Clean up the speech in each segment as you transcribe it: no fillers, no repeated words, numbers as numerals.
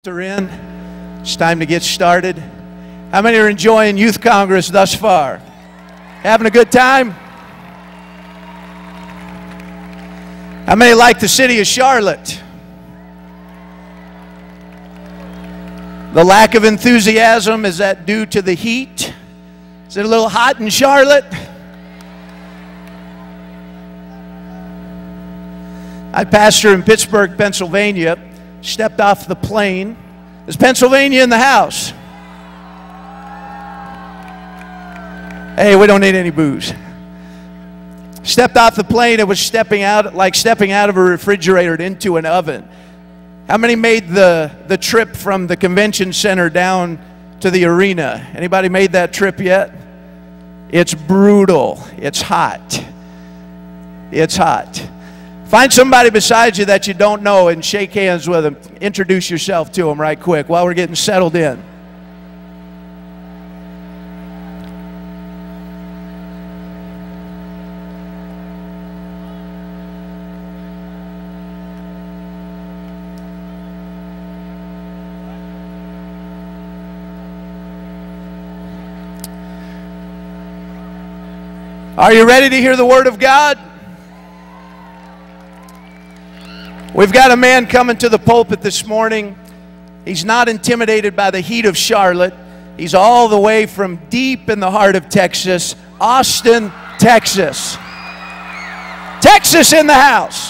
Are in. It's time to get started. How many are enjoying Youth Congress thus far? Having a good time? How many like the city of Charlotte? The lack of enthusiasm, is that due to the heat? Is it a little hot in Charlotte? I pastor in Pittsburgh, Pennsylvania. Stepped off the plane. Is Pennsylvania in the house? Hey, we don't need any booze. Stepped off the plane. It was stepping out of a refrigerator into an oven. How many made the trip from the convention center down to the arena? Anybody made that trip yet? It's brutal. It's hot. It's hot. Find somebody beside you that you don't know and shake hands with them. Introduce yourself to them right quick while we're getting settled in. Are you ready to hear the Word of God? We've got a man coming to the pulpit this morning. He's not intimidated by the heat of Charlotte. He's all the way from deep in the heart of Texas, Austin, Texas. Texas in the house.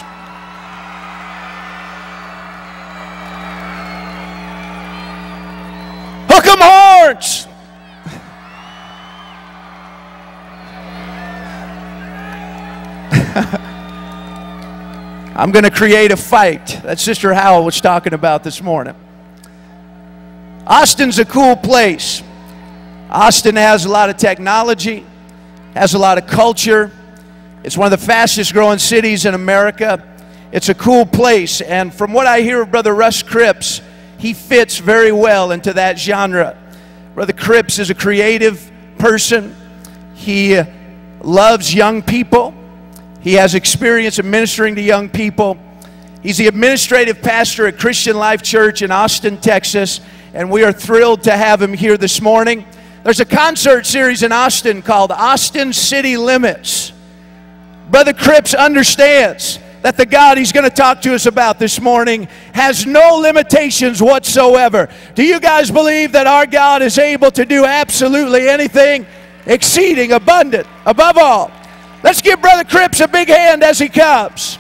Hook 'em horns. I'm going to create a fight. That's Sister Howell was talking about this morning. Austin's a cool place. Austin has a lot of technology, has a lot of culture. It's one of the fastest growing cities in America. It's a cool place. And from what I hear of Brother Russ Cripps, he fits very well into that genre. Brother Cripps is a creative person. He loves young people. He has experience in ministering to young people. He's the administrative pastor at Christian Life Church in Austin, Texas, and we are thrilled to have him here this morning. There's a concert series in Austin called Austin City Limits. Brother Cripps understands that the God he's going to talk to us about this morning has no limitations whatsoever. Do you guys believe that our God is able to do absolutely anything? Exceeding, abundant, above all. Let's give Brother Cripps a big hand as he comes.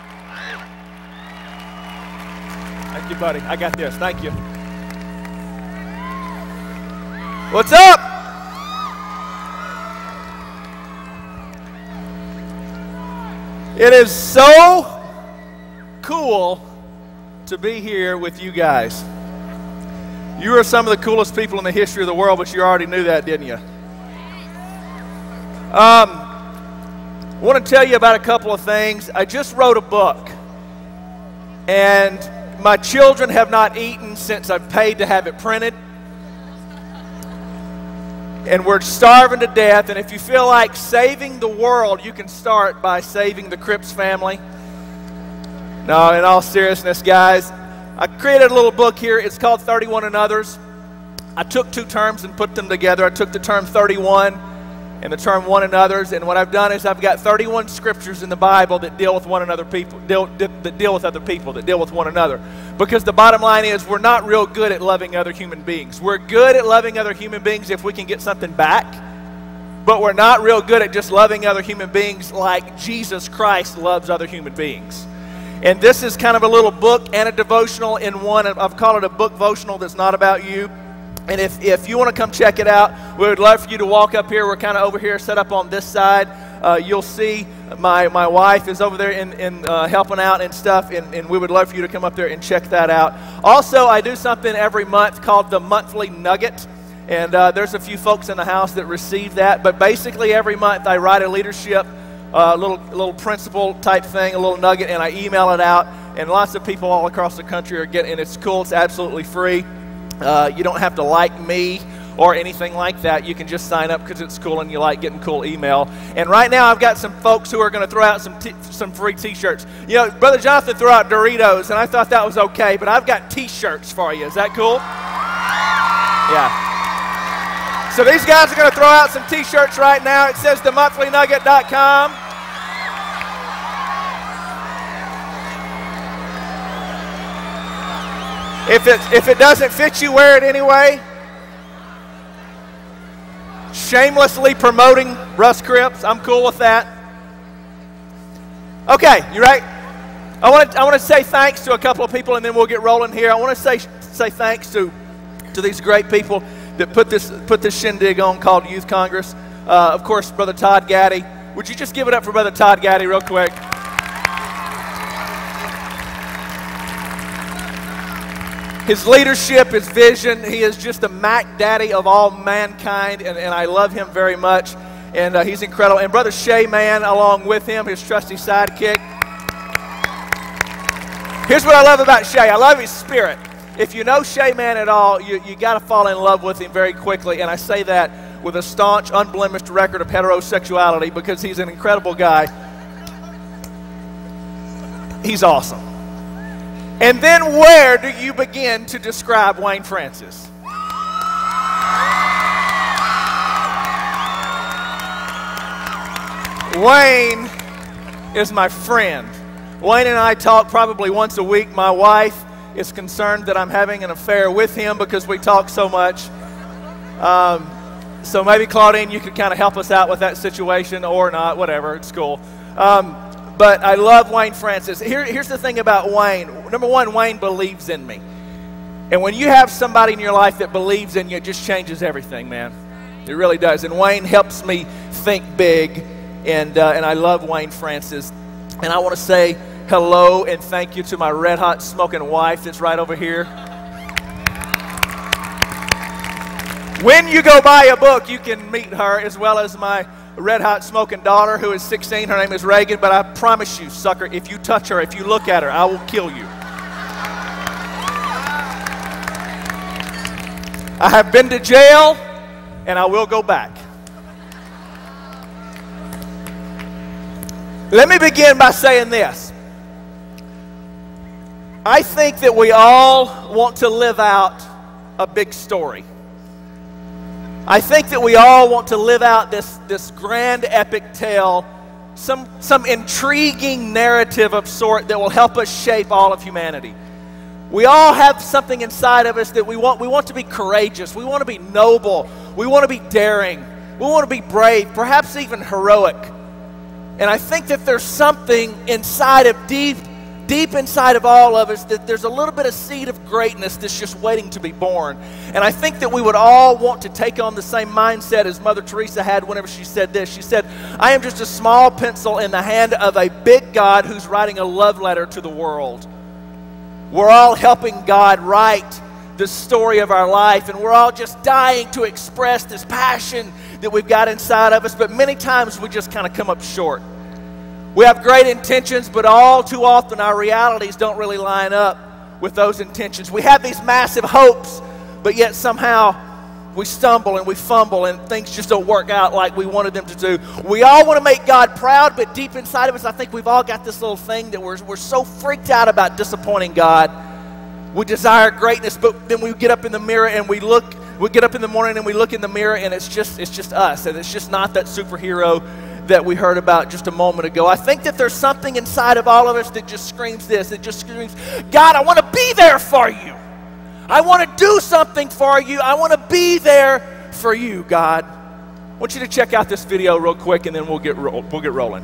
Thank you, buddy. I got this. Thank you. What's up? It is so cool to be here with you guys. You are some of the coolest people in the history of the world, but you already knew that, didn't you? I want to tell you about a couple of things. I just wrote a book, and my children have not eaten since I've paid to have it printed. And we're starving to death, and if you feel like saving the world, you can start by saving the Cripps family. No, in all seriousness, guys, I created a little book here. It's called 31 and Others. I took two terms and put them together. I took the term 31 and the term one and others, and what I've done is I've got 31 scriptures in the Bible that deal with one another people, that deal with other people, that deal with one another. Because the bottom line is we're not real good at loving other human beings. We're good at loving other human beings if we can get something back, but we're not real good at just loving other human beings like Jesus Christ loves other human beings. And this is kind of a little book and a devotional in one. I've called it a book devotional that's not about you. And if you want to come check it out, we would love for you to walk up here. We're kind of over here set up on this side. You'll see my wife is over there in helping out and stuff, and we would love for you to come up there and check that out. Also, I do something every month called the Monthly Nugget, and there's a few folks in the house that receive that. But basically every month I write a leadership little principle type thing, a little nugget, and I email it out, and lots of people all across the country are getting it. It's cool. It's absolutely free. You don't have to like me or anything like that. You can just sign up because it's cool and you like getting cool email. And right now I've got some folks who are going to throw out some free t-shirts. You know, Brother Jonathan threw out Doritos, and I thought that was okay, but I've got t-shirts for you. Is that cool? Yeah. So these guys are going to throw out some t-shirts right now. It says themonthlynugget.com. If it doesn't fit you, wear it anyway. Shamelessly promoting Russ Cripps. I'm cool with that. Okay, you ready? I want to say thanks to a couple of people, and then we'll get rolling here. I want to say thanks to these great people that put this shindig on called Youth Congress. Of course, Brother Todd Gaddy. Would you just give it up for Brother Todd Gaddy real quick? His leadership, his vision, he is just the Mac Daddy of all mankind, and I love him very much, and he's incredible. And Brother Shay Man along with him, his trusty sidekick. Here's what I love about Shay. I love his spirit. If you know Shay Man at all, you got to fall in love with him very quickly, and I say that with a staunch, unblemished record of heterosexuality because he's an incredible guy. He's awesome. And then where do you begin to describe Wayne Francis? Wayne is my friend. Wayne and I talk probably once a week. My wife is concerned that I'm having an affair with him because we talk so much. So maybe, Claudine, you could kind of help us out with that situation, or not, whatever, it's cool. But I love Wayne Francis. Here's the thing about Wayne. Number one, Wayne believes in me. And when you have somebody in your life that believes in you, it just changes everything, man. It really does. And Wayne helps me think big, and I love Wayne Francis. And I want to say hello and thank you to my red-hot smoking wife that's right over here. When you go buy a book, you can meet her, as well as my red-hot smoking daughter who is 16. Her name is Reagan, but I promise you, sucker, if you touch her, if you look at her, I will kill you. I have been to jail, and I will go back. Let me begin by saying this. I think that we all want to live out a big story. I think that we all want to live out this grand epic tale, some intriguing narrative of sort that will help us shape all of humanity. We all have something inside of us that we want to be courageous. We want to be noble. We want to be daring. We want to be brave, perhaps even heroic. And I think that there's something inside of deep inside of all of us, that there's a little bit of seed of greatness that's just waiting to be born. And I think that we would all want to take on the same mindset as Mother Teresa had whenever she said this. She said, I am just a small pencil in the hand of a big God who's writing a love letter to the world. We're all helping God write the story of our life, and we're all just dying to express this passion that we've got inside of us, but many times we just kind of come up short. We have great intentions, but all too often our realities don't really line up with those intentions. We have these massive hopes, but yet somehow we stumble and we fumble and things just don't work out like we wanted them to do. We all want to make God proud, but deep inside of us, I think we've all got this little thing that we're so freaked out about disappointing God. We desire greatness, but then we get up in the mirror and we get up in the morning and we look in the mirror and it's just us, and it's just not that superhero that we heard about just a moment ago. I think that there's something inside of all of us that just screams this. It just screams, God, I want to be there for you. I want to do something for you. I want to be there for you, God. I want you to check out this video real quick, and then we'll get rolling.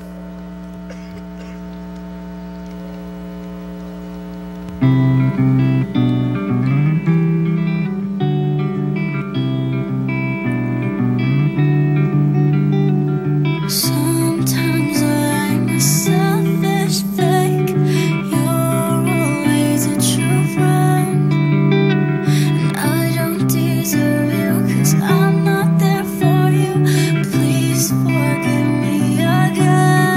I'm not there for you. Please forgive me again.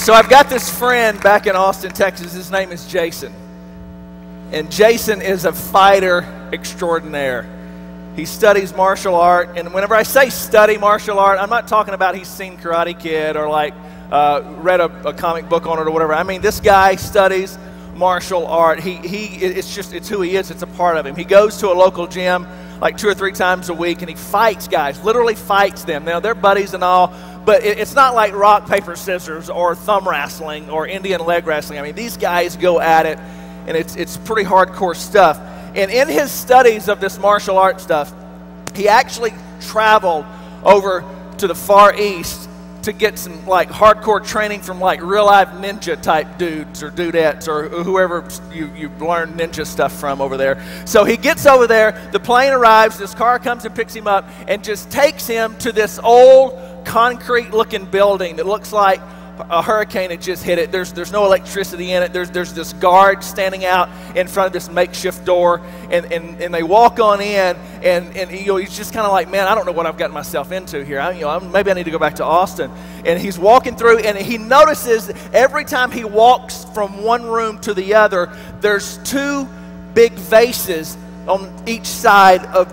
So I've got this friend back in Austin, Texas. His name is Jason. And Jason is a fighter extraordinaire. He studies martial art. And whenever I say study martial art, I'm not talking about he's seen Karate Kid or like read a comic book on it or whatever. I mean, this guy studies martial art. It's who he is. It's a part of him. He goes to a local gym like 2 or 3 times a week, and he fights guys, literally fights them. Now, they're buddies and all, but it's not like rock, paper, scissors or thumb wrestling or Indian leg wrestling. I mean, these guys go at it, and it's pretty hardcore stuff. And in his studies of this martial art stuff, he actually traveled over to the Far East to get some like hardcore training from like real life ninja type dudes or dudettes or whoever you learn ninja stuff from over there. So he gets over there, the plane arrives, this car comes and picks him up and just takes him to this old concrete looking building that looks like a hurricane had just hit it. There's no electricity in it. There's this guard standing out in front of this makeshift door, and they walk on in, and he's just kind of like, man, I don't know what I've gotten myself into here. Maybe I need to go back to Austin. And he's walking through, and he notices every time he walks from one room to the other, there's 2 big vases on each side of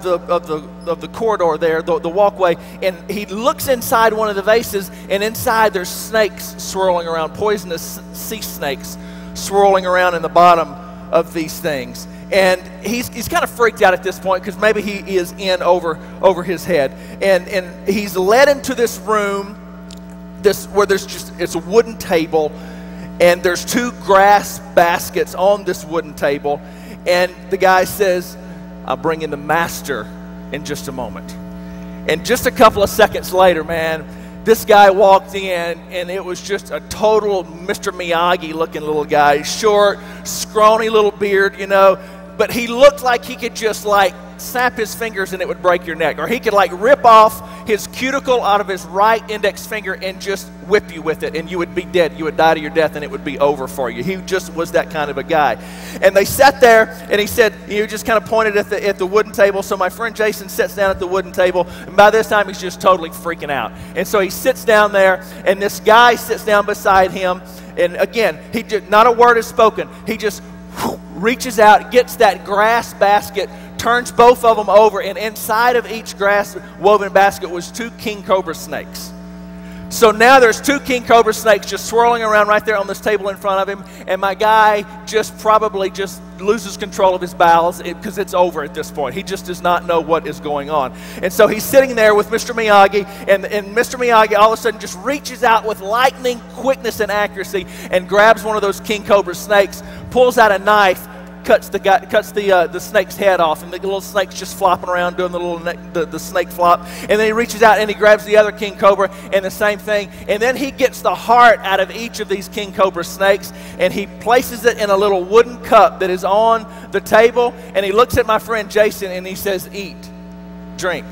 the corridor there, the walkway, and he looks inside one of the vases, and inside there's snakes swirling around, poisonous sea snakes swirling around in the bottom of these things. And he's kind of freaked out at this point because maybe he is in over his head, and he's led into this room, where it's a wooden table, and there's 2 grass baskets on this wooden table, and the guy says, I'll bring in the master in just a moment. And just a couple of seconds later, man, this guy walked in, and it was just a total Mr. Miyagi looking little guy. Short, scrawny little beard, but he looked like he could just like snap his fingers and it would break your neck. Or he could like rip off his cuticle out of his right index finger and just whip you with it, and you would be dead. You would die to your death, and it would be over for you. He just was that kind of a guy. And they sat there, and he said, you just kind of pointed at the wooden table. So my friend Jason sits down at the wooden table, and by this time he's just totally freaking out. And so he sits down there, and this guy sits down beside him, and again, not a word is spoken. He just reaches out, gets that grass basket, turns both of them over, and inside of each grass woven basket was 2 king cobra snakes. So now there's 2 king cobra snakes just swirling around right there on this table in front of him, and my guy probably loses control of his bowels because it's over at this point. He just does not know what is going on. And so he's sitting there with Mr. Miyagi, and Mr. Miyagi all of a sudden just reaches out with lightning quickness and accuracy and grabs one of those king cobra snakes, pulls out a knife, cuts the snake's head off, and the little snake's just flopping around doing the snake flop. And then he reaches out and he grabs the other king cobra, and the same thing. And then he gets the heart out of each of these king cobra snakes, and he places it in a little wooden cup that is on the table. And he looks at my friend Jason and he says, "Eat, drink."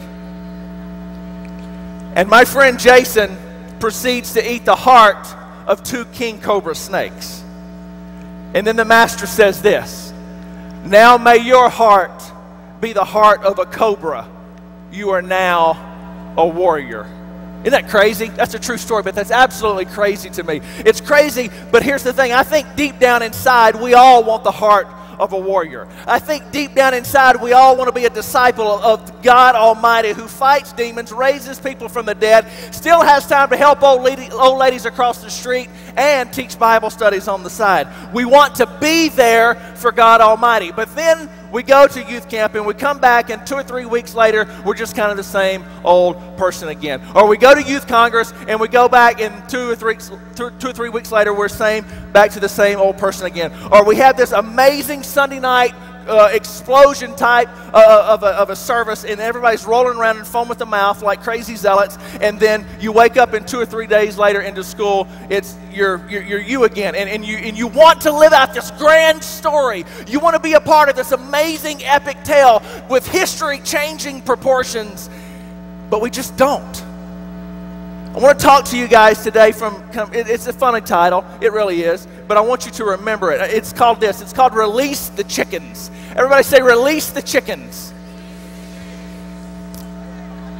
And my friend Jason proceeds to eat the heart of 2 king cobra snakes. And then the master says this, "Now may your heart be the heart of a cobra. You are now a warrior." Isn't that crazy? That's a true story, but that's absolutely crazy to me. It's crazy, but here's the thing. I think deep down inside, we all want the heart of a warrior. I think deep down inside, we all want to be a disciple of God Almighty, who fights demons, raises people from the dead, still has time to help old ladies across the street, and teach Bible studies on the side. We want to be there for God Almighty. But then we go to youth camp and we come back, and 2 or 3 weeks later, we're just kind of the same old person again. Or we go to youth congress and we go back, and 2 or 3 weeks later, we're back to the same old person again. Or we have this amazing Sunday night explosion type of a service, and everybody's rolling around and foam at the mouth like crazy zealots, and then you wake up, and 2 or 3 days later into school, you're you again, and you want to live out this grand story. You want to be a part of this amazing epic tale with history changing proportions, but we just don't. I want to talk to you guys today it's a funny title, it really is, but I want you to remember it. It's called Release the Chickens. Everybody say, release the chickens.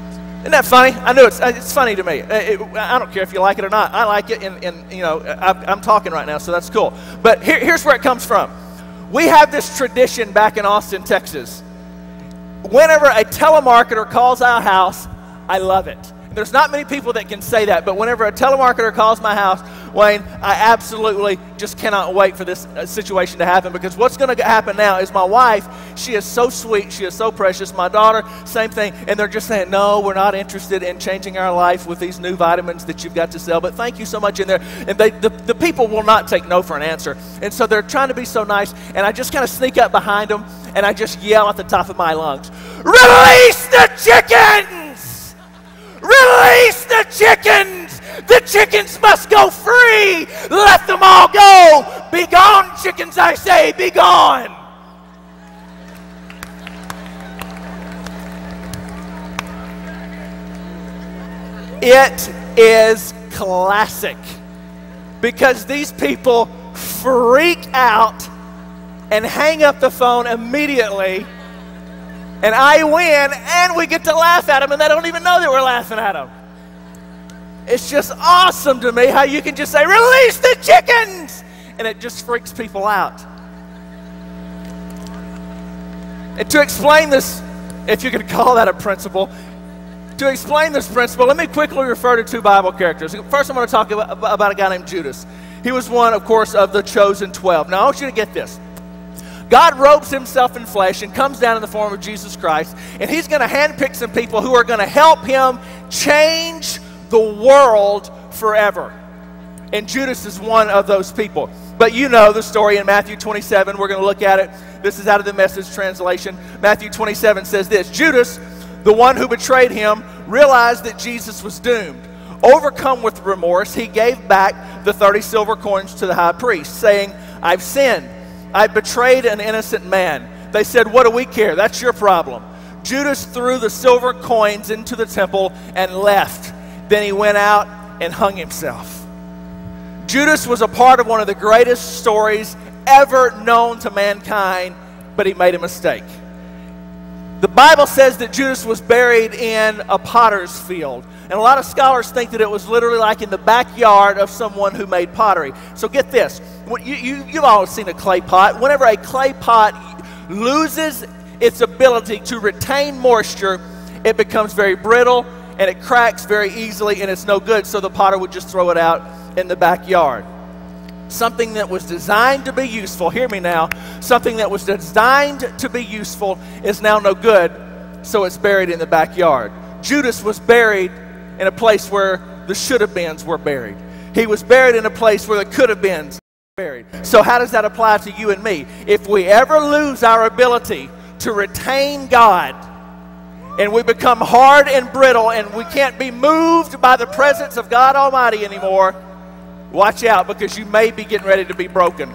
Isn't that funny? I know it's funny to me. I don't care if you like it or not. I like it, and you know, I'm talking right now, so that's cool. But here's where it comes from. We have this tradition back in Austin, Texas. Whenever a telemarketer calls our house, I love it. There's not many people that can say that, but whenever a telemarketer calls my house, Wayne, I absolutely just cannot wait for this situation to happen, because what's going to happen now is my wife, she is so sweet, she is so precious. My daughter, same thing, and they're just saying, no, we're not interested in changing our life with these new vitamins that you've got to sell, but thank you so much in there. And the people will not take no for an answer, and so they're trying to be so nice, and I just kind of sneak up behind them, and I just yell at the top of my lungs, release the chickens! Release the chickens! The chickens must go free! Let them all go! Be gone, chickens, I say, be gone! It is classic, because these people freak out and hang up the phone immediately, and I win, and we get to laugh at them, and they don't even know that we're laughing at them. It's just awesome to me how you can just say, release the chickens! And it just freaks people out. And to explain this, if you could call that a principle, to explain this principle, let me quickly refer to two Bible characters. First, I'm going to talk about a guy named Judas. He was one, of course, of the chosen 12. Now, I want you to get this. God robes himself in flesh and comes down in the form of Jesus Christ, and he's going to handpick some people who are going to help him change the world forever. And Judas is one of those people. But you know the story in Matthew 27. We're going to look at it. This is out of the Message translation. Matthew 27 says this, Judas, the one who betrayed him, realized that Jesus was doomed. Overcome with remorse, he gave back the 30 silver coins to the high priest, saying, I've sinned. I betrayed an innocent man. They said, what do we care? That's your problem. Judas threw the silver coins into the temple and left. Then he went out and hung himself. Judas was a part of one of the greatest stories ever known to mankind, but he made a mistake. The Bible says that Judas was buried in a potter's field. And a lot of scholars think that it was literally like in the backyard of someone who made pottery. So get this. You've all seen a clay pot. Whenever a clay pot loses its ability to retain moisture, it becomes very brittle and it cracks very easily, and it's no good. So the potter would just throw it out in the backyard. Something that was designed to be useful, hear me now, something that was designed to be useful is now no good, so it's buried in the backyard. Judas was buried in a place where the should-have-beens were buried. He was buried in a place where the could-have-beens were buried. So how does that apply to you and me? If we ever lose our ability to retain God, and we become hard and brittle, and we can't be moved by the presence of God Almighty anymore, watch out, because you may be getting ready to be broken.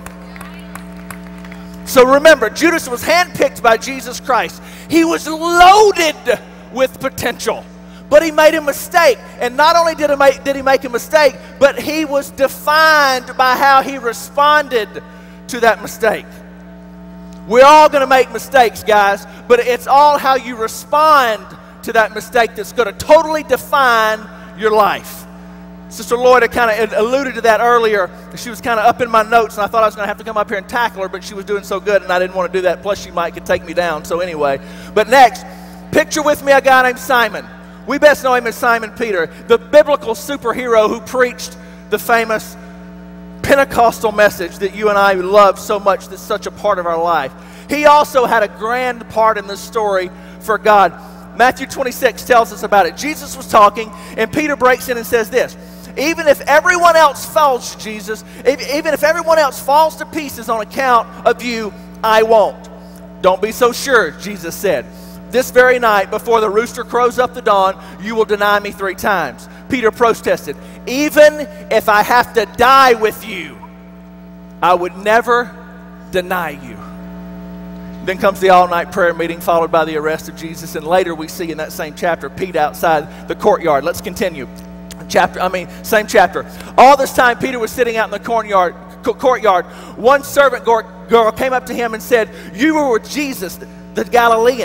So remember, Judas was handpicked by Jesus Christ. He was loaded with potential, but he made a mistake. And not only did he make a mistake, but he was defined by how he responded to that mistake. We're all going to make mistakes, guys, but it's all how you respond to that mistake that's going to totally define your life. Sister Lloyd kind of alluded to that earlier. She was kind of up in my notes, and I thought I was going to have to come up here and tackle her, but she was doing so good, and I didn't want to do that. Plus, she could take me down. So anyway, but next, picture with me a guy named Simon. We best know him as Simon Peter, the biblical superhero who preached the famous Pentecostal message that you and I love so much, that's such a part of our life. He also had a grand part in this story for God. Matthew 26 tells us about it. Jesus was talking, and Peter breaks in and says this, even if everyone else falls, Jesus, even if everyone else falls to pieces on account of you, I won't. Don't be so sure, Jesus said. This very night, before the rooster crows up the dawn, you will deny me 3 times. Peter protested, even if I have to die with you, I would never deny you. Then comes the all-night prayer meeting, followed by the arrest of Jesus, and later we see in that same chapter Pete outside the courtyard. Let's continue. Same chapter. All this time, Peter was sitting out in the courtyard. One servant girl came up to him and said, you were with Jesus, the Galilean.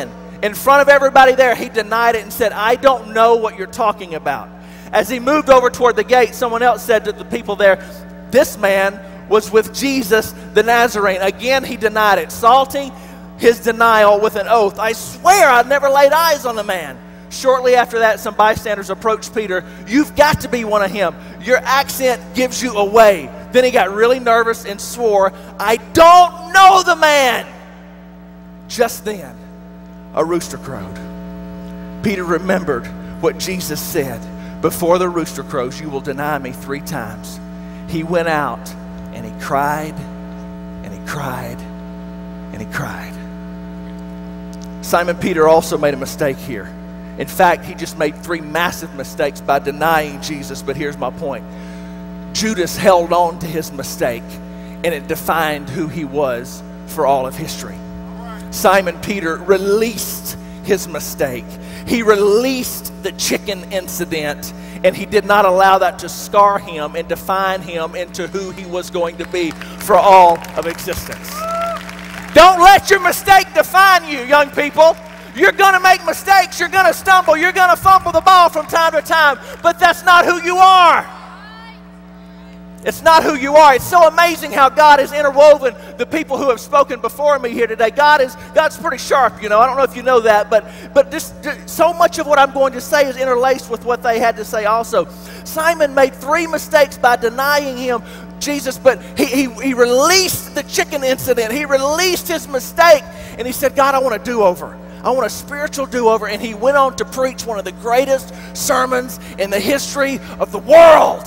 In front of everybody there, he denied it and said, I don't know what you're talking about. As he moved over toward the gate, someone else said to the people there, this man was with Jesus the Nazarene. Again, he denied it, salting his denial with an oath. I swear I've never laid eyes on the man. Shortly after that, some bystanders approached Peter. You've got to be one of him. Your accent gives you away. Then he got really nervous and swore, I don't know the man. Just then, a rooster crowed. Peter remembered what Jesus said. Before the rooster crows, you will deny me 3 times. He went out and he cried and he cried and he cried. Simon Peter also made a mistake here. In fact, he just made 3 massive mistakes by denying Jesus, but here's my point. Judas held on to his mistake, and it defined who he was for all of history. Simon Peter released his mistake. He released the chicken incident, and he did not allow that to scar him and define him into who he was going to be for all of existence. Don't let your mistake define you, young people. You're going to make mistakes. You're going to stumble. You're going to fumble the ball from time to time, but that's not who you are. It's not who you are. It's so amazing how God has interwoven the people who have spoken before me here today. God's pretty sharp, you know. I don't know if you know that, but just so much of what I'm going to say is interlaced with what they had to say also. Simon made 3 mistakes by denying him, Jesus, but he released the chicken incident. He released his mistake, and he said, God, I want a do-over. I want a spiritual do-over. And he went on to preach one of the greatest sermons in the history of the world.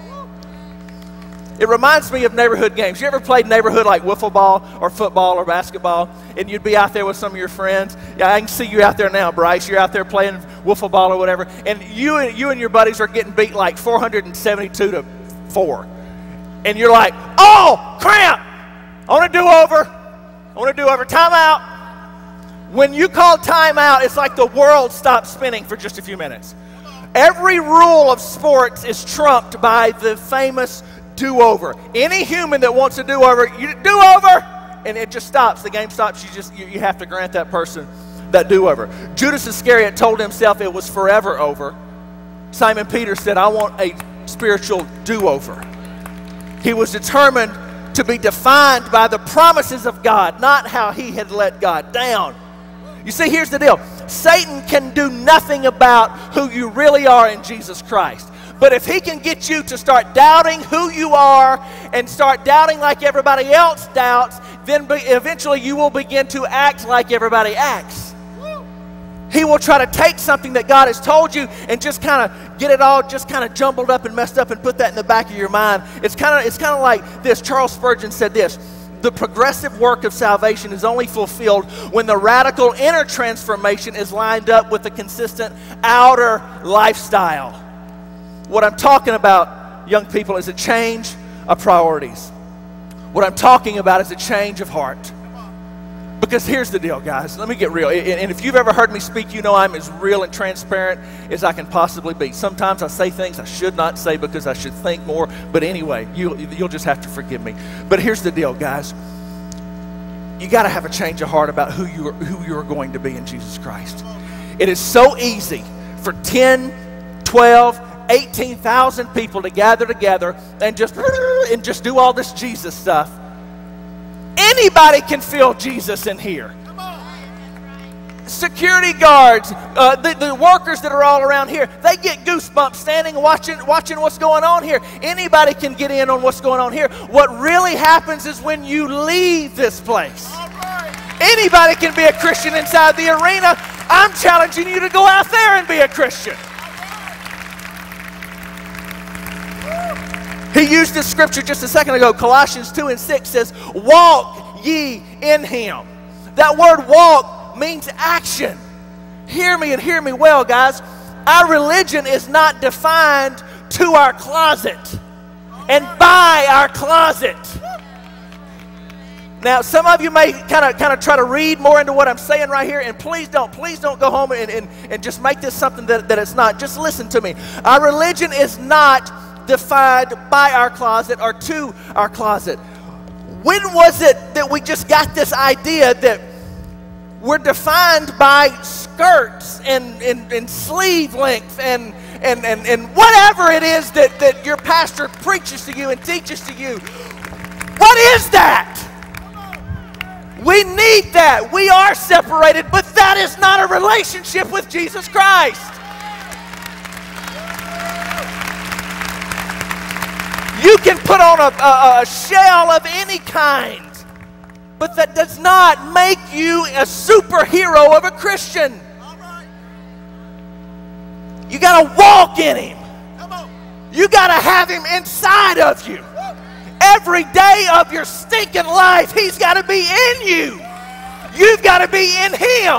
It reminds me of neighborhood games. You ever played neighborhood like wiffle ball or football or basketball, and you'd be out there with some of your friends? Yeah, I can see you out there now, Bryce. You're out there playing wiffle ball or whatever, and you and your buddies are getting beat like 472-4. And you're like, oh, crap! I want to do over. I want to do over. Timeout. When you call timeout, it's like the world stops spinning for just a few minutes. Every rule of sports is trumped by the famous do-over. Any human that wants a do-over, you do-over, and it just stops. The game stops. You have to grant that person that do-over. Judas Iscariot told himself it was forever over. Simon Peter said, I want a spiritual do-over. He was determined to be defined by the promises of God, not how he had let God down. You see, here's the deal. Satan can do nothing about who you really are in Jesus Christ. But if he can get you to start doubting who you are and start doubting like everybody else doubts, then eventually you will begin to act like everybody acts. He will try to take something that God has told you and just kind of get it all just kind of jumbled up and messed up and put that in the back of your mind. It's kind of like this. Charles Spurgeon said this: the progressive work of salvation is only fulfilled when the radical inner transformation is lined up with the consistent outer lifestyle. What I'm talking about, young people, is a change of priorities. What I'm talking about is a change of heart. Because here's the deal, guys. Let me get real. And if you've ever heard me speak, you know I'm as real and transparent as I can possibly be. Sometimes I say things I should not say because I should think more. But anyway, you'll just have to forgive me. But here's the deal, guys. You got to have a change of heart about who you are going to be in Jesus Christ. It is so easy for 10, 12, 18,000 people to gather together and just do all this Jesus stuff. Anybody can feel Jesus in here. Security guards, the workers that are all around here, they get goosebumps standing watching what's going on here. Anybody can get in on what's going on here. What really happens is when you leave this place. Anybody can be a Christian inside the arena. I'm challenging you to go out there and be a Christian. He used this scripture just a second ago. Colossians 2:6 says, walk ye in him. That word walk means action. Hear me and hear me well, guys. Our religion is not defined to our closet and by our closet. Now, some of you may kind of try to read more into what I'm saying right here, and please don't go home and just make this something that it's not. Just listen to me. Our religion is not defined by our closet or to our closet. When was it that we just got this idea that We're defined by skirts and sleeve length and whatever it is that your pastor preaches to you and teaches to you. What is that? We need that. We are separated, but that is not a relationship with Jesus Christ. You can put on a shell of any kind, but that does not make you a superhero of a Christian. You got to walk in Him. You got to have Him inside of you. Every day of your stinking life, He's got to be in you. You've got to be in Him.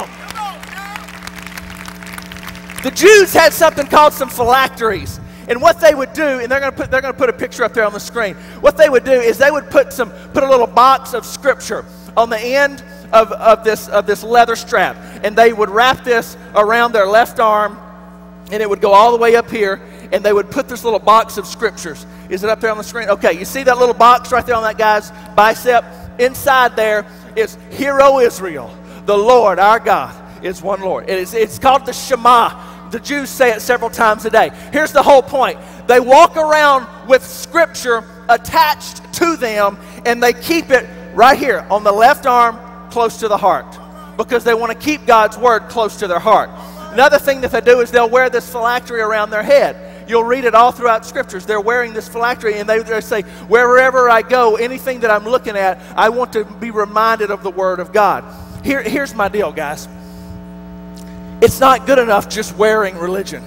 The Jews had something called some phylacteries. And what they would do, and they're going to put a picture up there on the screen. What they would do is they would put a little box of scripture on the end of this leather strap, and they would wrap this around their left arm, and it would go all the way up here, and they would put this little box of scriptures. Is it up there on the screen? Okay, you see that little box right there on that guy's bicep? Inside there is Hear, O Israel, the Lord our God is one Lord. It's called the Shema. The Jews say it several times a day. Here's the whole point. They walk around with scripture attached to them, and they keep it right here on the left arm close to the heart because they want to keep God's word close to their heart. Another thing that they do is they'll wear this phylactery around their head. You'll read it all throughout scriptures. They're wearing this phylactery, and they say, wherever I go, anything that I'm looking at, I want to be reminded of the word of God. Here's my deal, guys. It's not good enough just wearing religion.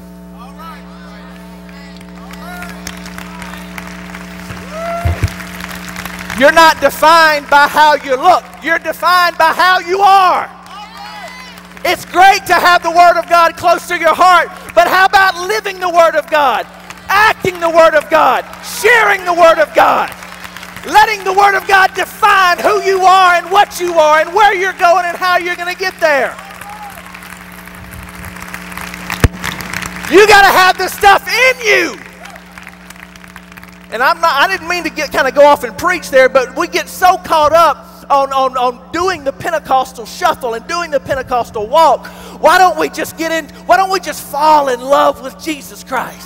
You're not defined by how you look. You're defined by how you are. It's great to have the Word of God close to your heart, but how about living the Word of God, acting the Word of God, sharing the Word of God, letting the Word of God define who you are and what you are and where you're going and how you're going to get there. You got to have this stuff in you. And I didn't mean to go off and preach there, but we get so caught up on doing the Pentecostal shuffle and doing the Pentecostal walk. Why don't we just fall in love with Jesus Christ?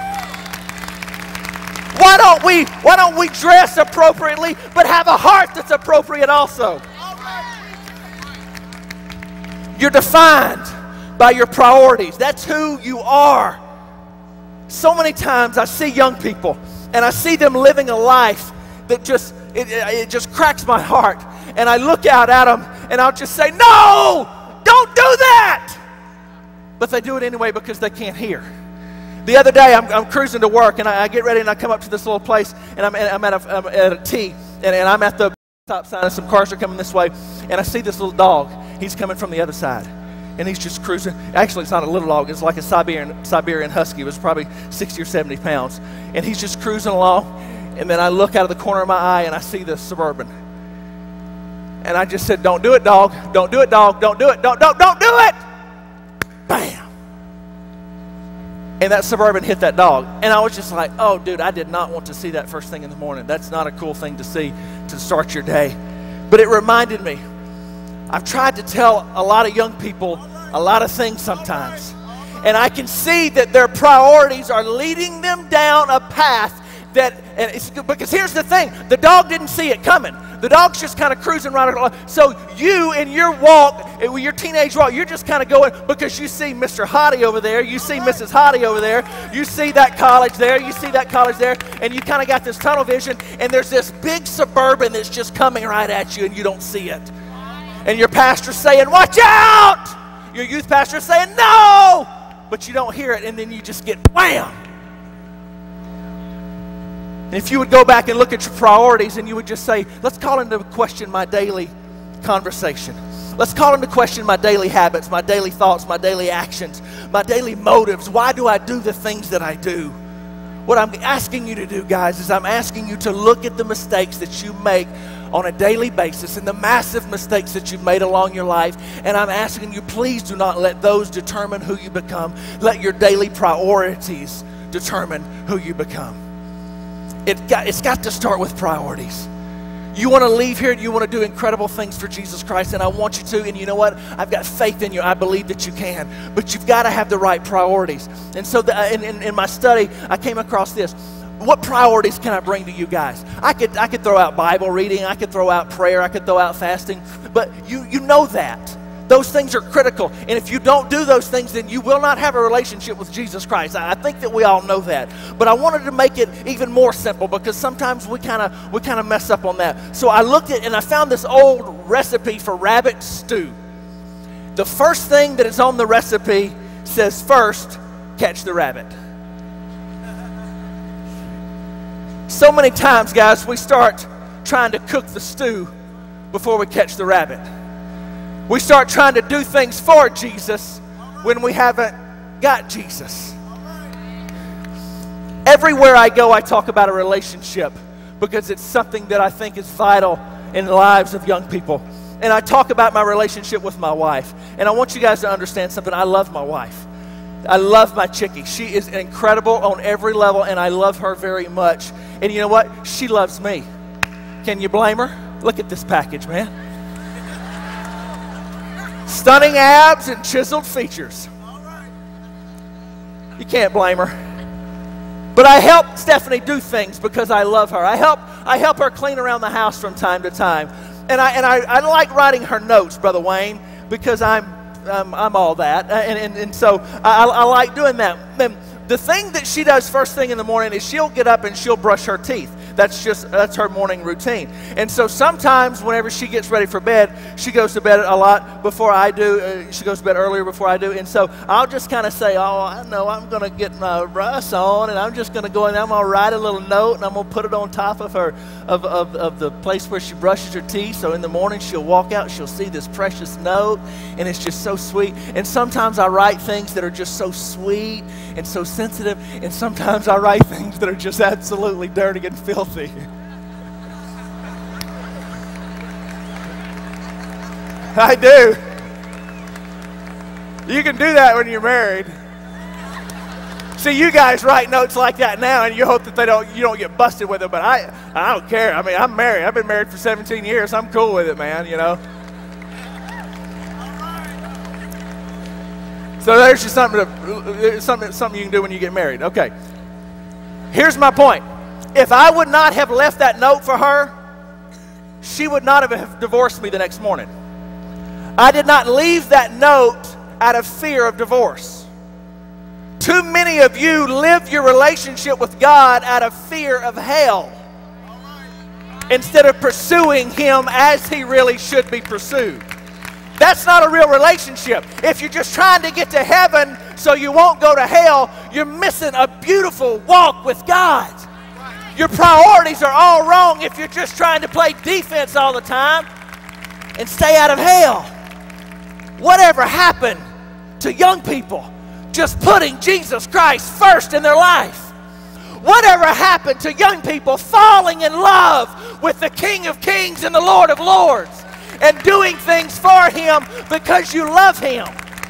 Why don't we dress appropriately but have a heart that's appropriate also? You're defined by your priorities. That's who you are. So many times I see young people and I see them living a life that it just cracks my heart. And I look out at them and I'll just say, no, don't do that. But they do it anyway because they can't hear. The other day I'm cruising to work and I get ready and I come up to this little place and I'm at a T and I'm at the stop sign and some cars are coming this way and I see this little dog. He's coming from the other side. And he's just cruising. Actually, it's not a little dog. It's like a Siberian Husky. It was probably 60 or 70 pounds. And he's just cruising along. And then I look out of the corner of my eye, and I see the Suburban. And I just said, don't do it, dog. Don't do it, dog. Don't do it. Don't do it. Bam. And that Suburban hit that dog. And I was just like, oh, dude, I did not want to see that first thing in the morning. That's not a cool thing to see to start your day. But it reminded me. I've tried to tell a lot of young people a lot of things sometimes. And I can see that their priorities are leading them down a path because here's the thing, the dog didn't see it coming. The dog's just kind of cruising right along. So you in your walk, your teenage walk, you're just kind of going because you see Mr. Hottie over there, you see Mrs. Hottie over there, you see that college there, you see that college there, and you kind of got this tunnel vision, and there's this big Suburban that's just coming right at you and you don't see it. And your pastor's saying, watch out! Your youth pastor's saying, no! But you don't hear it, and then you just get wham! And if you would go back and look at your priorities, and you would just say, let's call into question my daily conversation. Let's call into question my daily habits, my daily thoughts, my daily actions, my daily motives. Why do I do the things that I do? What I'm asking you to do, guys, is I'm asking you to look at the mistakes that you make on a daily basis and the massive mistakes that you've made along your life. And I'm asking you, please do not let those determine who you become. Let your daily priorities determine who you become. It's got to start with priorities. You want to leave here and you want to do incredible things for Jesus Christ, and I want you to, and you know what? I've got faith in you. I believe that you can, but you've got to have the right priorities. And so in my study, I came across this. What priorities can I bring to you guys? I could throw out Bible reading, I could throw out prayer, I could throw out fasting, but you know that. Those things are critical, and if you don't do those things, then you will not have a relationship with Jesus Christ. I think that we all know that, but I wanted to make it even more simple because sometimes we kind of mess up on that. So I looked at and I found this old recipe for rabbit stew. The first thing that is on the recipe says, first, catch the rabbit. So many times, guys, we start trying to cook the stew before we catch the rabbit. We start trying to do things for Jesus when we haven't got Jesus. Everywhere I go, I talk about a relationship because it's something that I think is vital in the lives of young people. And I talk about my relationship with my wife. And I want you guys to understand something. I love my wife. I love my chickie. She is incredible on every level, and I love her very much. And you know what? She loves me. Can you blame her? Look at this package, man. Stunning abs and chiseled features. You can't blame her. But I help Stephanie do things because I love her. I help her clean around the house from time to time. And I like writing her notes, Brother Wayne, because I'm all that. And so I like doing that. And the thing that she does first thing in the morning is she'll get up and she'll brush her teeth. That's her morning routine. And so sometimes whenever she gets ready for bed, she goes to bed a lot before I do. She goes to bed earlier before I do. And so I'll just kind of say, oh, I know I'm going to get my Russ on, and I'm just going to go in, I'm going to write a little note, and I'm going to put it on top of her, of the place where she brushes her teeth. So in the morning she'll walk out, she'll see this precious note, and it's just so sweet. And sometimes I write things that are just so sweet and so sensitive, and sometimes I write things that are just absolutely dirty and filthy. I do. You can do that when you're married. See, you guys write notes like that now, and you hope that you don't get busted with it. But I don't care. I mean, I'm married. I've been married for 17 years. I'm cool with it, man. You know. So there's just something you can do when you get married. Okay. Here's my point. If I would not have left that note for her, she would not have divorced me the next morning. I did not leave that note out of fear of divorce. Too many of you live your relationship with God out of fear of hell instead of pursuing Him as He really should be pursued. That's not a real relationship. If you're just trying to get to heaven so you won't go to hell, you're missing a beautiful walk with God. Your priorities are all wrong if you're just trying to play defense all the time and stay out of hell. Whatever happened to young people just putting Jesus Christ first in their life? Whatever happened to young people falling in love with the King of Kings and the Lord of Lords and doing things for Him because you love Him?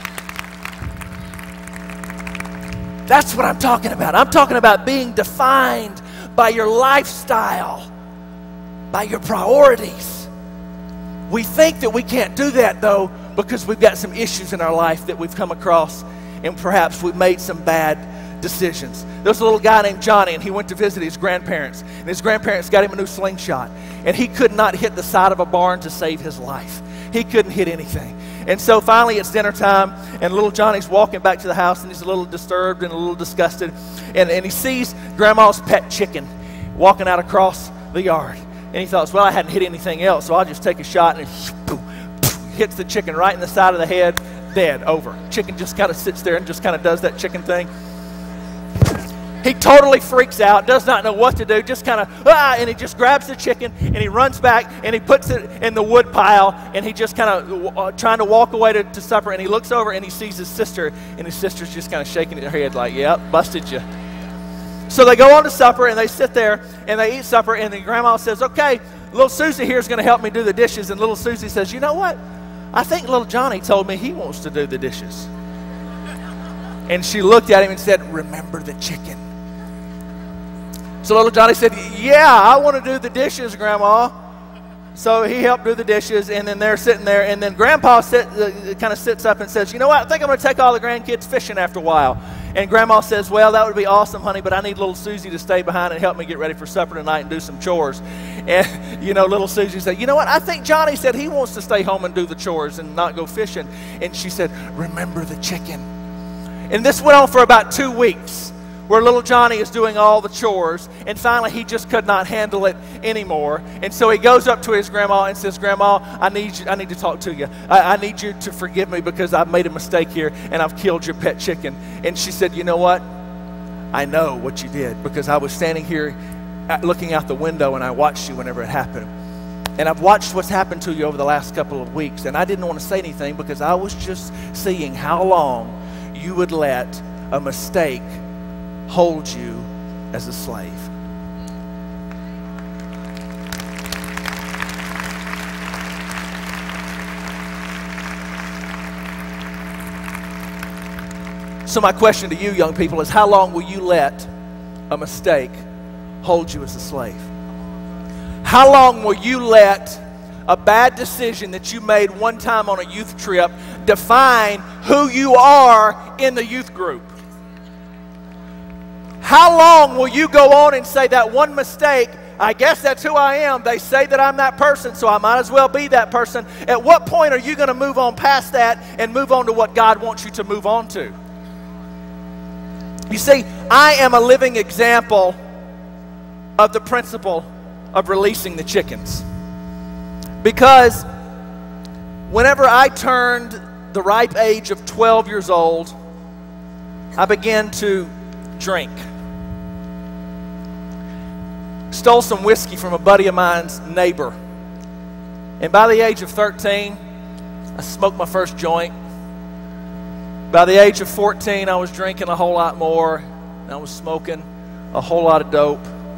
That's what I'm talking about. I'm talking about being defined by your lifestyle, by your priorities. We think that we can't do that, though, because we've got some issues in our life that we've come across, and perhaps we've made some bad decisions. There's a little guy named Johnny, and he went to visit his grandparents, and his grandparents got him a new slingshot, and he could not hit the side of a barn to save his life. He couldn't hit anything. And so finally it's dinner time, and little Johnny's walking back to the house, and he's a little disturbed and a little disgusted, and he sees Grandma's pet chicken walking out across the yard. And he thought, well, I hadn't hit anything else, so I'll just take a shot, and hits the chicken right in the side of the head, dead, over. Chicken just kind of sits there and just kind of does that chicken thing. He totally freaks out, does not know what to do, just kind of, and he just grabs the chicken, and he runs back, and he puts it in the wood pile, and he just kind of trying to walk away to supper, and he looks over, and he sees his sister, and his sister's just kind of shaking her head like, yep, busted you. So they go on to supper, and they sit there, and they eat supper, and then Grandma says, okay, little Susie here is going to help me do the dishes, and little Susie says, you know what? I think little Johnny told me he wants to do the dishes. And she looked at him and said, remember the chicken. So little Johnny said, yeah, I want to do the dishes, Grandma. So he helped do the dishes, and then they're sitting there, and then Grandpa kind of sits up and says, you know what, I think I'm going to take all the grandkids fishing after a while. And Grandma says, well, that would be awesome, honey, but I need little Susie to stay behind and help me get ready for supper tonight and do some chores. And, you know, little Susie said, you know what, I think Johnny said he wants to stay home and do the chores and not go fishing. And she said, remember the chicken. And this went on for about 2 weeks, where little Johnny is doing all the chores, and finally he just could not handle it anymore. And so he goes up to his grandma and says, Grandma, I need to talk to you. I need you to forgive me because I've made a mistake here and I've killed your pet chicken. And she said, you know what? I know what you did because I was standing here looking out the window and I watched you whenever it happened. And I've watched what's happened to you over the last couple of weeks, and I didn't want to say anything because I was just seeing how long you would let a mistake hold you as a slave. So my question to you, young people, is how long will you let a mistake hold you as a slave? How long will you let a bad decision that you made one time on a youth trip define who you are in the youth group? How long will you go on and say that one mistake, I guess that's who I am. They say that I'm that person, so I might as well be that person. At what point are you going to move on past that and move on to what God wants you to move on to? You see, I am a living example of the principle of releasing the chickens. Because whenever I turned the ripe age of 12 years old, I began to drink. Stole some whiskey from a buddy of mine's neighbor. And by the age of 13, I smoked my first joint. By the age of 14, I was drinking a whole lot more. And I was smoking a whole lot of dope.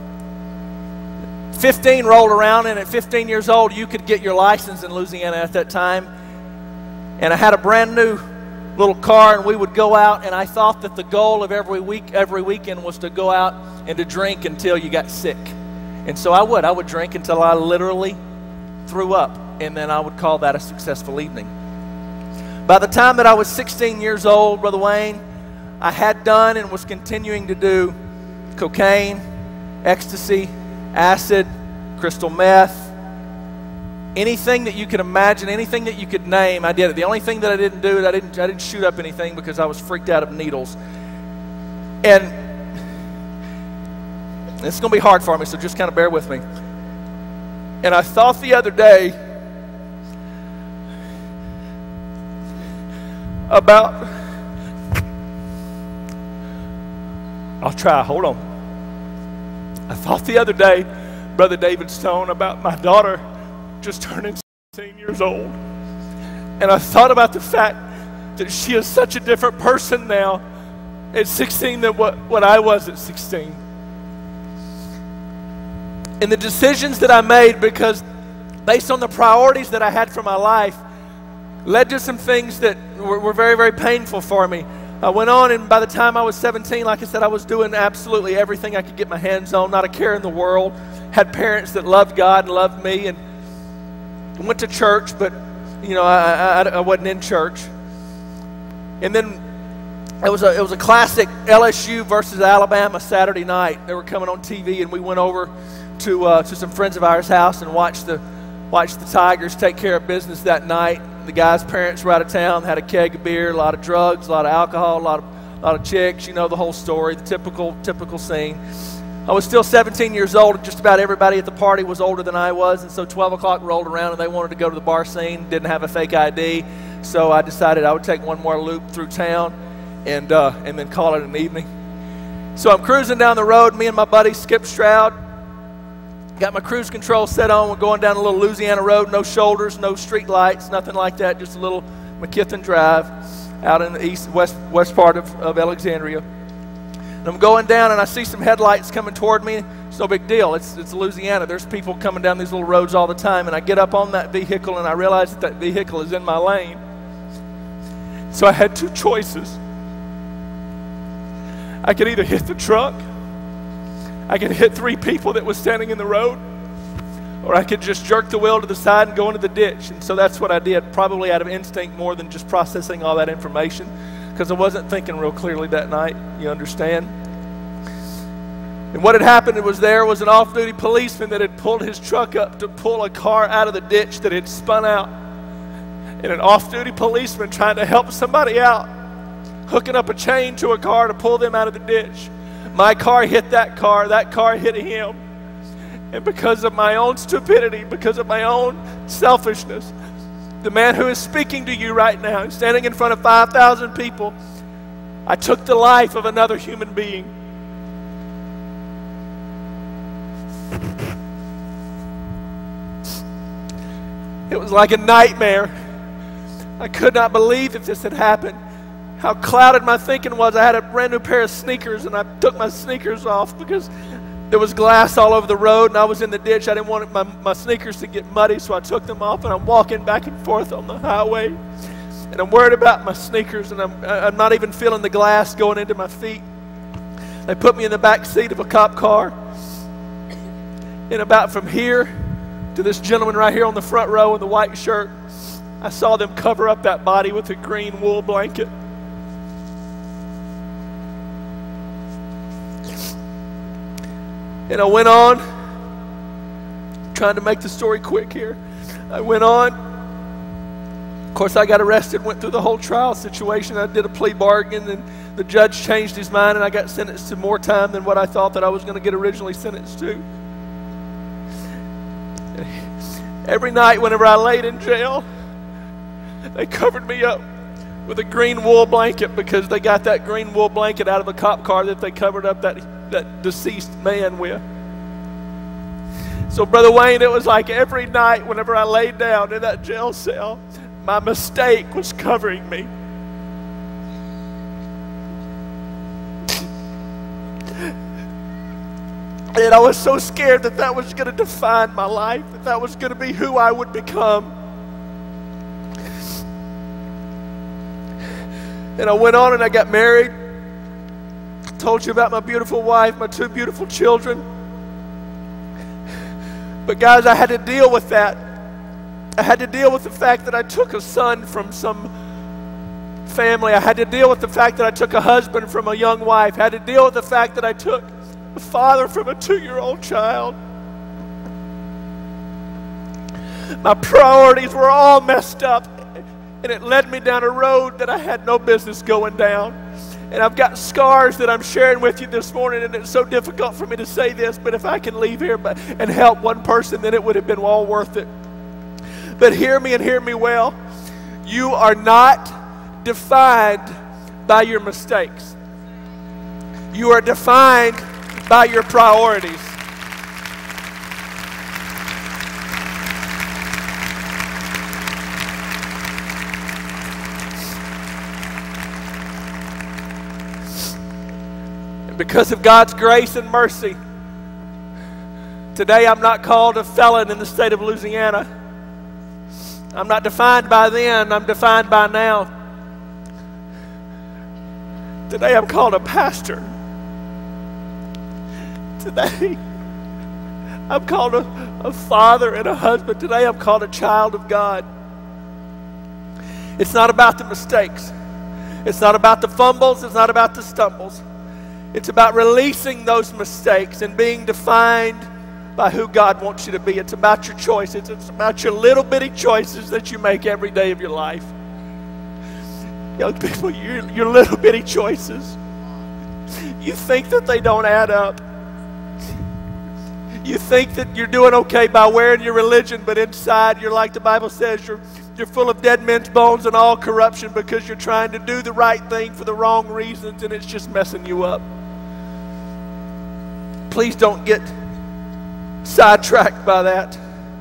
15 rolled around, and at 15 years old, you could get your license in Louisiana at that time. And I had a brand new little car, and we would go out, and I thought that the goal of every weekend was to go out and to drink until you got sick. And so I would drink until I literally threw up, and then I would call that a successful evening. By the time that I was 16 years old, Brother Wayne, I had done and was continuing to do cocaine, ecstasy, acid, crystal meth, anything that you could imagine, anything that you could name, I did it. The only thing that I didn't do is I didn't shoot up anything because I was freaked out of needles. And it's going to be hard for me, so just kind of bear with me. And I thought the other day about, I'll try, hold on. I thought the other day, Brother David Stone, about my daughter just turning 16 years old. And I thought about the fact that she is such a different person now at 16 than what I was at 16. And the decisions that I made, because based on the priorities that I had for my life, led to some things that were very, very painful for me. I went on, and by the time I was 17, like I said, I was doing absolutely everything I could get my hands on, not a care in the world. Had parents that loved God and loved me, and went to church, but you know, I wasn't in church. And then it was a classic LSU versus Alabama Saturday night. They were coming on TV, and we went over to some friends of ours' house and watched the Tigers take care of business that night. The guys' parents were out of town, had a keg of beer, a lot of drugs, a lot of alcohol, a lot of chicks. You know the whole story, the typical scene. I was still 17 years old, and just about everybody at the party was older than I was, and so 12 o'clock rolled around, and they wanted to go to the bar scene, didn't have a fake ID, so I decided I would take one more loop through town and then call it an evening. So I'm cruising down the road, me and my buddy Skip Stroud, got my cruise control set on. We're going down a little Louisiana road, no shoulders, no street lights, nothing like that, just a little McKithen Drive out in the west part of Alexandria. And I'm going down, and I see some headlights coming toward me. It's no big deal. It's Louisiana. There's people coming down these little roads all the time, and I get up on that vehicle, and I realize that vehicle is in my lane. So I had two choices. I could either hit the truck, I could hit three people that was standing in the road, or I could just jerk the wheel to the side and go into the ditch. And so that's what I did, probably out of instinct more than just processing all that information, because I wasn't thinking real clearly that night, you understand? And what had happened was there was an off-duty policeman that had pulled his truck up to pull a car out of the ditch that had spun out. And an off-duty policeman trying to help somebody out, hooking up a chain to a car to pull them out of the ditch. My car hit that car hit him. And because of my own stupidity, because of my own selfishness, the man who is speaking to you right now, standing in front of 5,000 people, I took the life of another human being. It was like a nightmare. I could not believe that this had happened. How clouded my thinking was. I had a brand new pair of sneakers, and I took my sneakers off because there was glass all over the road, and I was in the ditch. I didn't want my sneakers to get muddy, so I took them off, and I'm walking back and forth on the highway. And I'm worried about my sneakers, and I'm not even feeling the glass going into my feet. They put me in the back seat of a cop car. And about from here to this gentleman right here on the front row in the white shirt, I saw them cover up that body with a green wool blanket. And I went on, trying to make the story quick here. I went on. Of course, I got arrested, went through the whole trial situation. I did a plea bargain, and the judge changed his mind, and I got sentenced to more time than what I thought that I was going to get originally sentenced to. Every night whenever I laid in jail, they covered me up with a green wool blanket, because they got that green wool blanket out of a cop car that they covered up that deceased man with. So, Brother Wayne, it was like every night whenever I laid down in that jail cell, my mistake was covering me. And I was so scared that that was going to define my life, that that was going to be who I would become. And I went on and I got married. I told you about my beautiful wife, my 2 beautiful children. But guys, I had to deal with that. I had to deal with the fact that I took a son from some family. I had to deal with the fact that I took a husband from a young wife. I had to deal with the fact that I took a father from a 2-year-old child. My priorities were all messed up, and it led me down a road that I had no business going down. And I've got scars that I'm sharing with you this morning, and it's so difficult for me to say this, but if I can leave here and help one person, then it would have been all worth it. But hear me and hear me well. You are not defined by your mistakes. You are defined by your priorities. And because of God's grace and mercy, today I'm not called a felon in the state of Louisiana. I'm not defined by then, I'm defined by now. Today I'm called a pastor. Today, I'm called a father and a husband. Today, I'm called a child of God. It's not about the mistakes. It's not about the fumbles. It's not about the stumbles. It's about releasing those mistakes and being defined by who God wants you to be. It's about your choices. It's about your little bitty choices that you make every day of your life. Young people, your little bitty choices. You think that they don't add up. You think that you're doing okay by wearing your religion, but inside you're like the Bible says, you're full of dead men's bones and all corruption, because you're trying to do the right thing for the wrong reasons, and it's just messing you up. Please don't get sidetracked by that.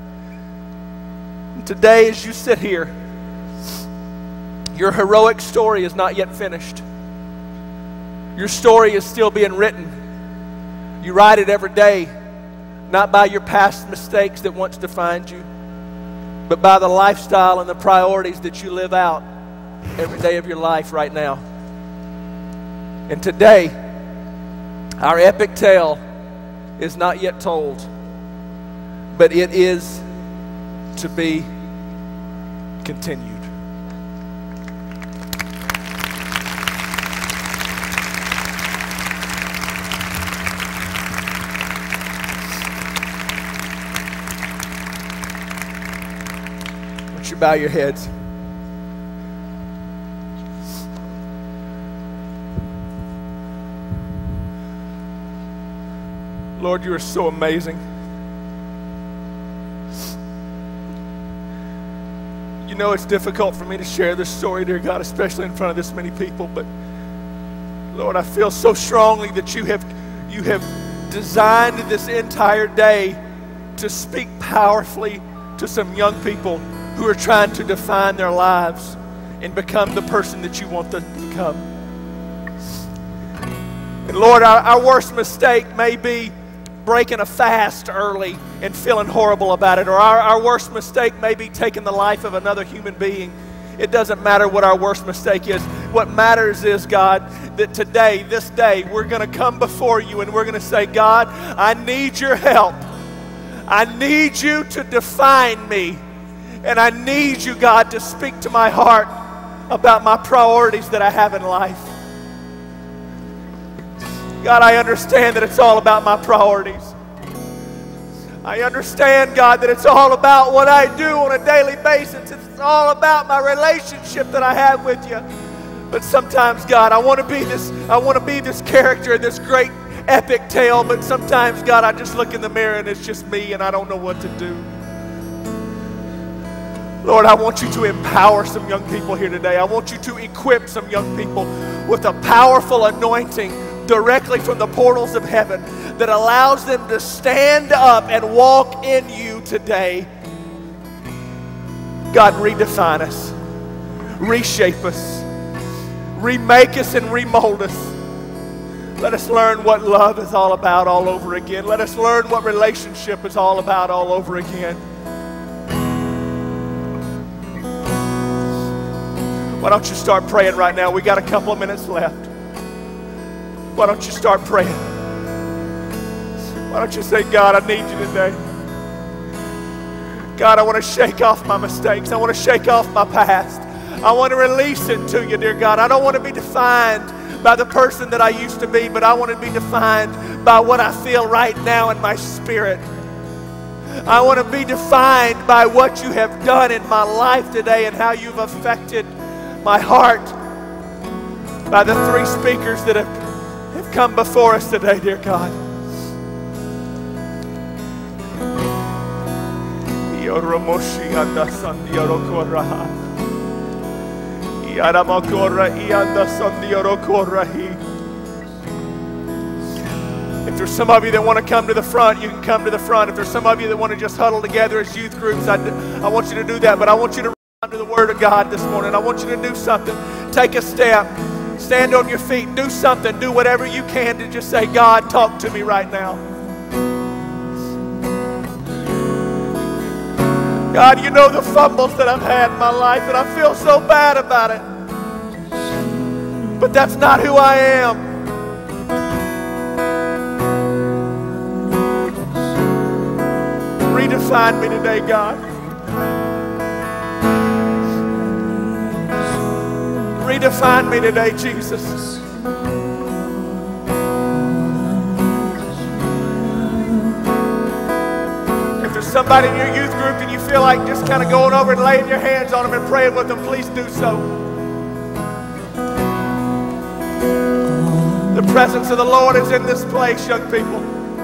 And today, as you sit here, your heroic story is not yet finished. Your story is still being written. You write it every day. Not by your past mistakes that once defined you, but by the lifestyle and the priorities that you live out every day of your life right now. And today, our epic tale is not yet told. but it is to be continued. Won't you bow your heads? Lord, you are so amazing. You know it's difficult for me to share this story, dear God, especially in front of this many people, but Lord, I feel so strongly that you have designed this entire day to speak powerfully to some young people who are trying to define their lives and become the person that you want them to become. And Lord, our worst mistake may be breaking a fast early and feeling horrible about it, or our worst mistake may be taking the life of another human being. It doesn't matter what our worst mistake is. What matters is, God, that today, this day, we're going to come before you and we're going to say, God, I need your help. I need you to define me. And I need you, God, to speak to my heart about my priorities that I have in life. God, I understand that it's all about my priorities. I understand, God, that it's all about what I do on a daily basis. It's all about my relationship that I have with you. But sometimes, God, I want to be this character in this great epic tale, but sometimes, God, I just look in the mirror and it's just me and I don't know what to do. Lord, I want you to empower some young people here today. I want you to equip some young people with a powerful anointing directly from the portals of heaven that allows them to stand up and walk in you today. God, redefine us, reshape us, remake us and remold us. Let us learn what love is all about all over again. Let us learn what relationship is all about all over again. Why don't you start praying right now? We got a couple of minutes left. Why don't you start praying? Why don't you say, God, I need you today. God, I want to shake off my mistakes. I want to shake off my past. I want to release it to you, dear God. I don't want to be defined by the person that I used to be, but I want to be defined by what I feel right now in my spirit. I want to be defined by what you have done in my life today and how you've affected my heart, by the three speakers that have come before us today, dear God. If there's some of you that want to come to the front, you can come to the front. If there's some of you that want to just huddle together as youth groups, I want you to do that. But I want you to respond to the Word of God this morning. I want you to do something. Take a step. Stand on your feet. Do something. Do whatever you can to just say, God, talk to me right now. God, you know the fumbles that I've had in my life, and I feel so bad about it. But that's not who I am. Redefine me today, God. Redefine me today, Jesus. If there's somebody in your youth group and you feel like just kind of going over and laying your hands on them and praying with them, please do so. The presence of the Lord is in this place, young people.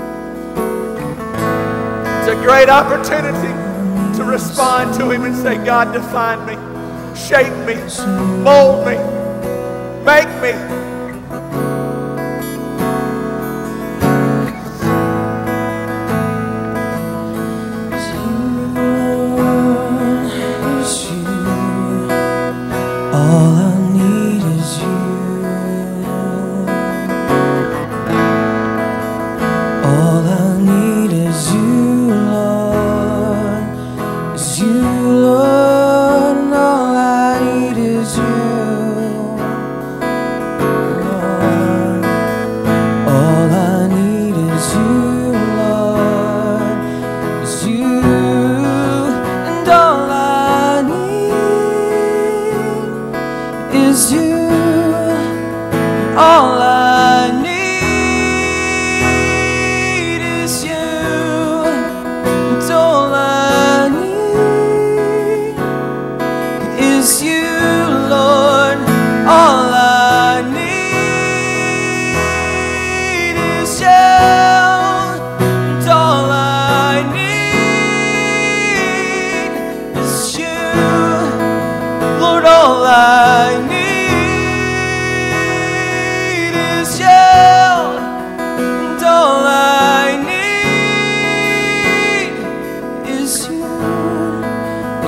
It's a great opportunity to respond to Him and say, God, define me. Shape me, mold me, make me. All I need is you. All I need is you, Lord. Is you, Lord. All I need is you.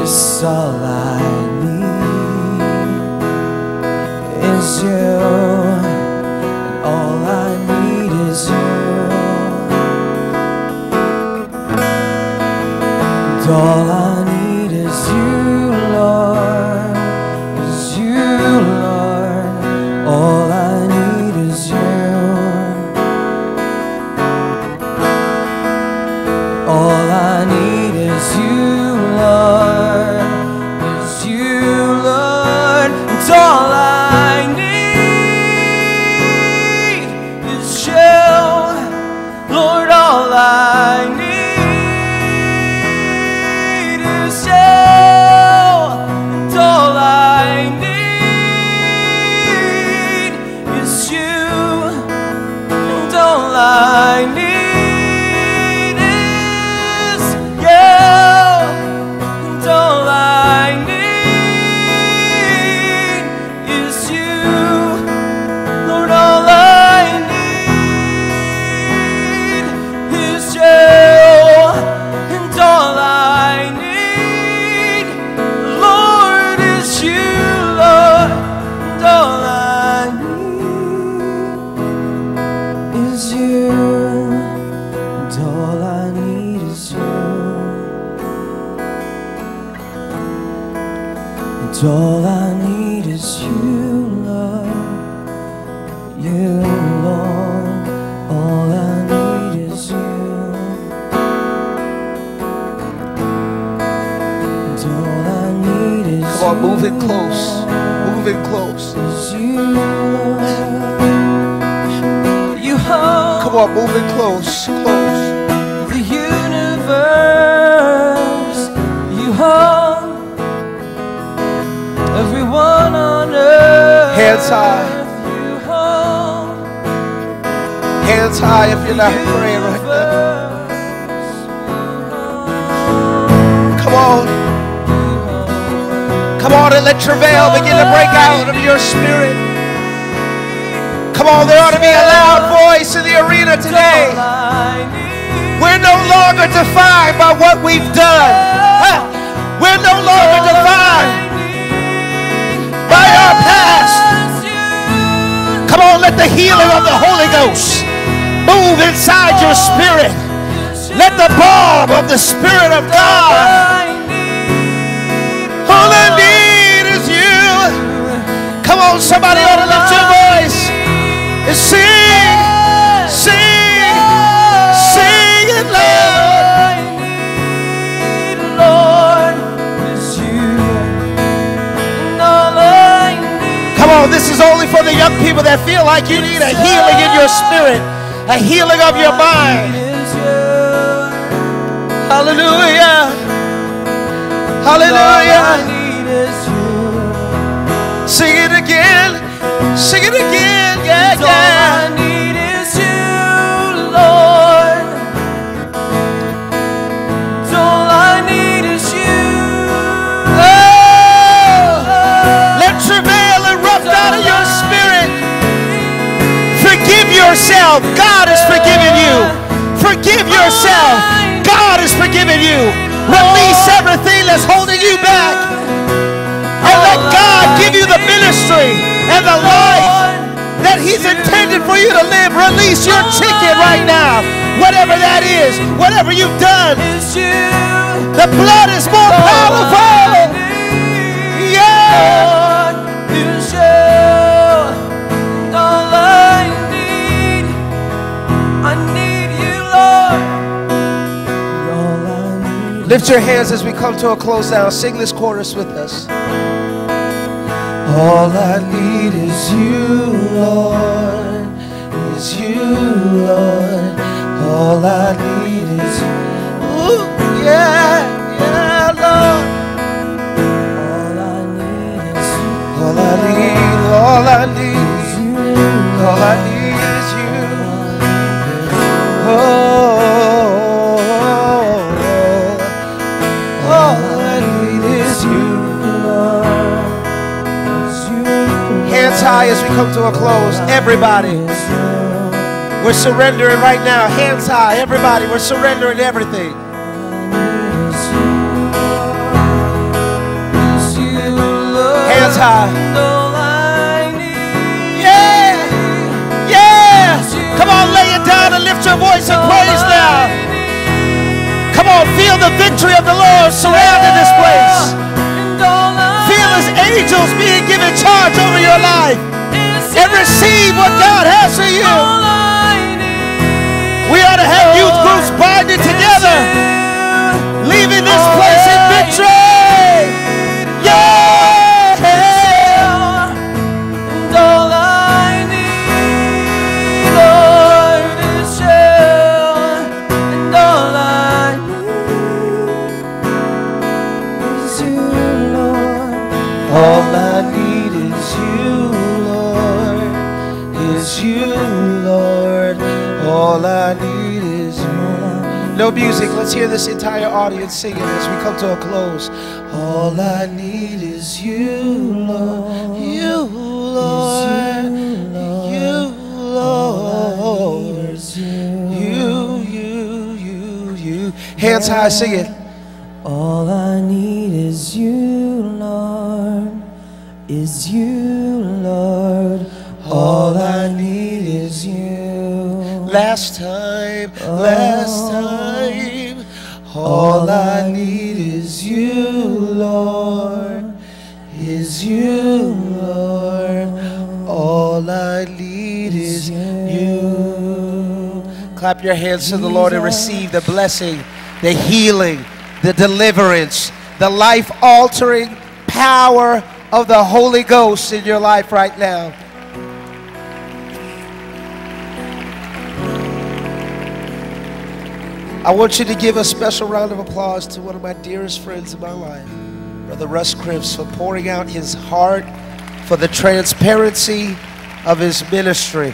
Yes, all I need is you, and all I need is you. And all I need is you, Lord, is you, Lord. All I need is you. All I need is you, Lord, is you, Lord. And all I need is you, Lord. All I need is you, and all I need is you, and all I need. All I need is you, Lord, you, Lord. All I need is you. And all I need is Come on, move it close. Move it close. you, Lord. You hold. Come on, move it close. Close. The universe. You hold. Everyone on earth, hands high. You hold. Hands high if you're not praying right now. Come on. Come on and let travail begin to break out of your spirit. Come on, there ought to be a loud voice in the arena today. We're no longer defined by what we've done. We're no longer defined by our past. Come on, let the healing of the Holy Ghost move inside your spirit. Let the balm of the Spirit of God. All I need is you. Come on, somebody ought to lift your voice and sing, sing, sing it loud. Lord, is you. Come on, this is only for the young people that feel like you need a healing in your spirit, a healing of your mind. Hallelujah. Hallelujah. Sing it again. Sing it again. Yeah, yeah. All I need is you, Lord. All I need is you. Let travail erupt out of your spirit. Forgive yourself. God has forgiven you. Forgive yourself. God has forgiven you. Release everything that's holding you back. And let God give you the ministry and the life that He's intended for you to live. Release your ticket right now. Whatever that is, whatever you've done. The blood is more powerful. Yeah. Lift your hands as we come to a close now. Sing this chorus with us. All I need is you, Lord, is you, Lord. All I need is you. Ooh, yeah, yeah, Lord. All I need is you. All I need, all I need is you. All I need is you. Oh. Hands high as we come to a close. Everybody, we're surrendering right now. Hands high, everybody, we're surrendering everything. the victory of the Lord surrounding this place. Feel His angels being given charge over your life. And receive what God has for you. We ought to have youth groups binding together, leaving this place in victory. Yeah! And all I need, Lord, is you. And all I need is you, Lord. All I need is you, Lord. Is you, Lord. All I need is you. No music. Let's hear this entire audience singing as we come to a close. All I need is you, Lord. You, Lord. You, Lord. You. Hands high, sing it. All I need is you, Lord. Is you, Lord. All I need is you. Last time. All I need is you, Lord. Is you, Lord. All I need is you. Clap your hands to the Lord and receive the blessing, the healing, the deliverance, the life-altering power of the Holy Ghost in your life right now. I want you to give a special round of applause to one of my dearest friends in my life, Brother Russ Cripps, for pouring out his heart for the transparency of his ministry.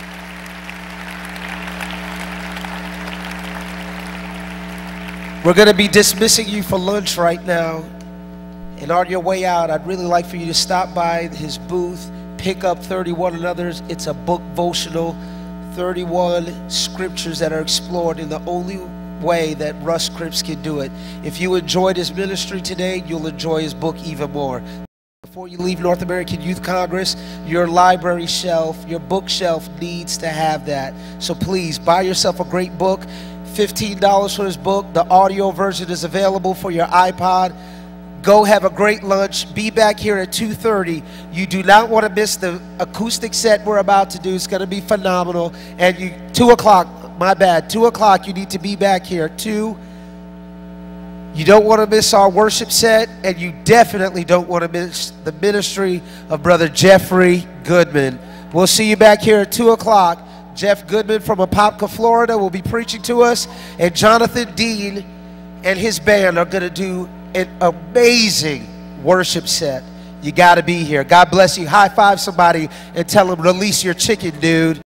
We're going to be dismissing you for lunch right now. And on your way out, I'd really like for you to stop by his booth, pick up 31 and others. It's a book devotional, 31 scriptures that are explored in the only way that Russ Cripps can do it. If you enjoyed his ministry today, you'll enjoy his book even more. Before you leave North American Youth Congress, your library shelf, your bookshelf needs to have that. So please buy yourself a great book. $15 for this book. The audio version is available for your iPod. Go have a great lunch. Be back here at 2:30. You do not want to miss the acoustic set we're about to do. It's going to be phenomenal. And 2 o'clock, my bad, 2 o'clock, you need to be back here. 2. You don't want to miss our worship set, and you definitely don't want to miss the ministry of Brother Jeffrey Goodman. We'll see you back here at 2 o'clock. Jeff Goodman from Apopka, Florida will be preaching to us, and Jonathan Dean and his band are going to do an amazing worship set. You got to be here. God bless you. High five somebody and tell them, release your chicken, dude.